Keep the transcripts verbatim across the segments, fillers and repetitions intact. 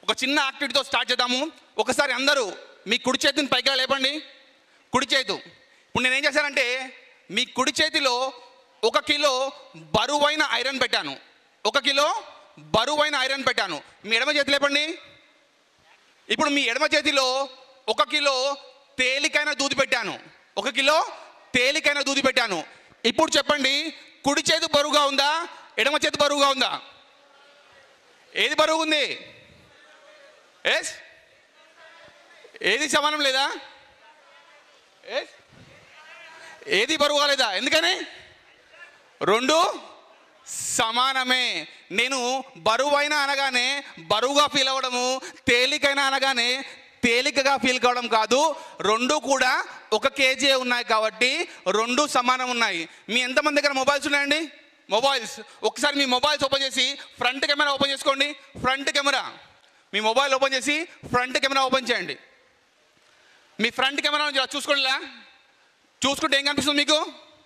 ఒక చిన్న యాక్టివిటీతో స్టార్ట్ చేద్దాము. ఒకసారి అందరూ మీ కుడి చేతిని పైకి లేపండి. కుడి చేతు. ఇప్పుడు నేనేం చేశానంటే మీ కుడి చేతిలో ఒక కిలో బరువైన ఐరన్ పెట్టాను. ఒక కిలో బరువైన ఐరన్ పెట్టాను. మీ ఎడమ చేతి లేపండి. ఇప్పుడు మీ ఎడమ చేతిలో ఒక కిలో తేలికైన దూది పెట్టాను. ఒక కిలో తేలికైన దూది పెట్టాను. ఇప్పుడు చెప్పండి, కుడి చేతి బరువుగా ఉందా, ఎడమ చేతి బరువుగా ఉందా? ఏది బరువు ఉంది? ఎస్ ఏది సమానం లేదా? ఎస్ ఏది బరువుగా లేదా? ఎందుకని? రెండు సమానమే. నేను బరువైన అనగానే బరువుగా ఫీల్ అవ్వడము, తేలికైన అనగానే తేలికగా ఫీల్ కావడం కాదు. రెండు కూడా ఒక కేజీ ఉన్నాయి కాబట్టి రెండు సమానం ఉన్నాయి. మీ ఎంతమంది దగ్గర మొబైల్స్ ఉన్నాయండి? మొబైల్స్. ఒకసారి మీ మొబైల్స్ ఓపెన్ చేసి ఫ్రంట్ కెమెరా ఓపెన్ చేసుకోండి. ఫ్రంట్ కెమెరా మీ మొబైల్ ఓపెన్ చేసి ఫ్రంట్ కెమెరా ఓపెన్ చేయండి. మీ ఫ్రంట్ కెమెరా నుంచి చూసుకోండిలా. చూసుకుంటే ఏం కనిపిస్తుంది మీకు?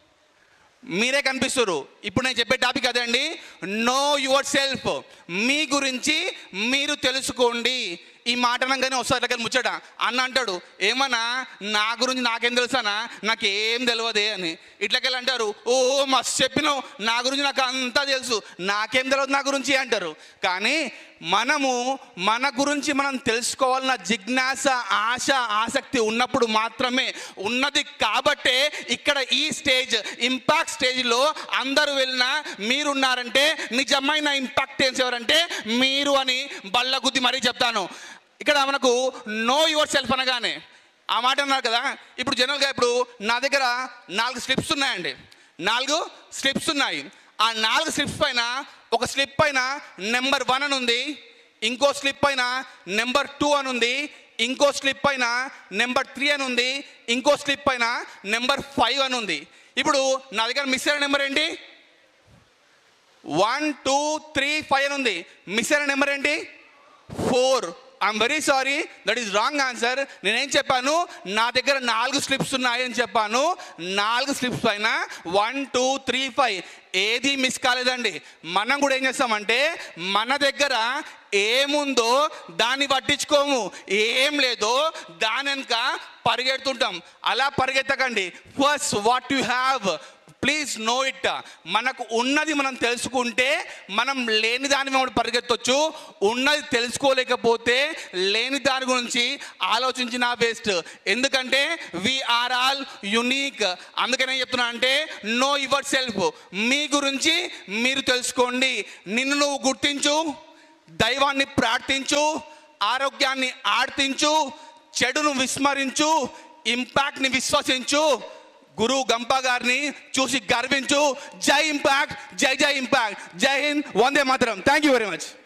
మీరే కనిపిస్తారు. ఇప్పుడు నేను చెప్పే టాపిక్ అదే అండి, నో యువర్ సెల్ఫ్. మీ గురించి మీరు తెలుసుకోండి. ఈ మాట అనగానే వస్తారు దగ్గర ముచ్చట. అన్న అంటాడు, ఏమన్నా నా గురించి నాకేం తెలుసానా, నాకేం తెలియదే అని. ఇట్లకెళ్ళి అంటారు, ఓ మస్తు చెప్పినావు, నా గురించి నాకు అంతా తెలుసు, నాకేం తెలియదు నా గురించి అంటారు. కానీ మనము మన గురించి మనం తెలుసుకోవాలన్న జిజ్ఞాస, ఆశ, ఆసక్తి ఉన్నప్పుడు మాత్రమే ఉన్నది. కాబట్టే ఇక్కడ ఈ స్టేజ్, ఇంపాక్ట్ స్టేజ్లో అందరూ వెళ్ళినా మీరున్నారంటే నిజమైన ఇంపాక్ట్ ఎవరంటే మీరు అని బల్ల గుద్ది మరీ చెప్తాను. ఇక్కడ మనకు నో యువర్ సెల్ఫ్ అనగానే ఆ మాట అన్నారు కదా. ఇప్పుడు జనరల్గా ఇప్పుడు నా దగ్గర నాలుగు స్లిప్స్ ఉన్నాయండి. నాలుగు స్లిప్స్ ఉన్నాయి. ఆ నాలుగు స్లిప్స్ పైన ఒక స్లిప్ పైన నెంబర్ వన్ అని ఉంది, ఇంకో స్లిప్ పైన నెంబర్ టూ అని ఉంది, ఇంకో స్లిప్ పైన నెంబర్ త్రీ అని ఉంది, ఇంకో స్లిప్ పైన నెంబర్ ఫైవ్ అని ఉంది. ఇప్పుడు నా దగ్గర మిస్ అయిన నెంబర్ ఏంటి? వన్ టూ త్రీ ఫైవ్ అని ఉంది. మిస్ అయిన నెంబర్ ఏంటి? Four. I'm very sorry, that is wrong answer. నేనేం చెప్పాను? నా దగ్గర నాలుగు స్లిప్స్ ఉన్నాయని చెప్పాను. నాలుగు స్లిప్స్ పైన వన్ టూ త్రీ ఫైవ్ ఏది మిస్ కాలేదండి. మనం కూడా ఏం చేస్తామంటే మన దగ్గర ఏముందో దాన్ని పట్టించుకోము, ఏం లేదో దాని వెనుక పరిగెడుతుంటాం. అలా పరిగెత్తకండి. First what you have, please know it. మనకు ఉన్నది మనం తెలుసుకుంటే మనం లేని దాని మీద పరిగెత్తవచ్చు. ఉన్నది తెలుసుకోలేకపోతే లేని దాని గురించి ఆలోచించిన వేస్ట్. ఎందుకంటే వీఆర్ ఆల్ యునీక్. అందుకనే చెప్తున్నా అంటే నో యువర్ సెల్ఫ్. మీ గురించి మీరు తెలుసుకోండి. నిన్ను నువ్వు గుర్తించు, దైవాన్ని ప్రార్థించు, ఆరోగ్యాన్ని ఆర్తించు, చెడును విస్మరించు, ఇంపాక్ట్ని విశ్వసించు, గురువు గంప గారిని చూసి గర్వించు. జై ఇంపాక్ట్, జై జై ఇంపాక్ట్. జై హింద్, వందే మాతరం. Thank you very much.